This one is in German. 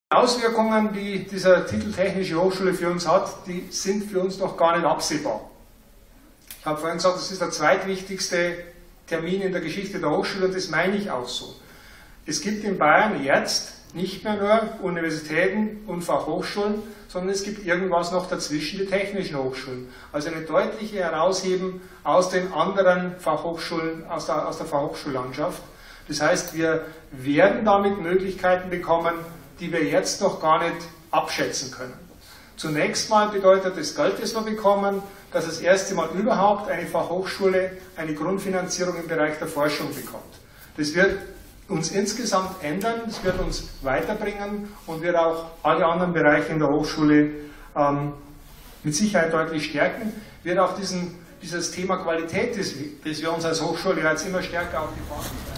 Auswirkungen, die dieser Titel Technische Hochschule für uns hat, die sind für uns noch gar nicht absehbar. Ich habe vorhin gesagt, das ist der zweitwichtigste Termin in der Geschichte der Hochschule und das meine ich auch so. Es gibt in Bayern jetzt nicht mehr nur Universitäten und Fachhochschulen, sondern es gibt irgendwas noch dazwischen, die technischen Hochschulen. Also eine deutliche Herausheben aus den anderen Fachhochschulen, aus der Fachhochschullandschaft. Das heißt, wir werden damit Möglichkeiten bekommen, die wir jetzt noch gar nicht abschätzen können. Zunächst mal bedeutet das Geld, das wir bekommen, dass das erste Mal überhaupt eine Fachhochschule eine Grundfinanzierung im Bereich der Forschung bekommt. Das wird uns insgesamt ändern, das wird uns weiterbringen und wird auch alle anderen Bereiche in der Hochschule mit Sicherheit deutlich stärken, wird auch dieses Thema Qualität, das wir uns als Hochschule jetzt immer stärker auf die Fahne schreiben.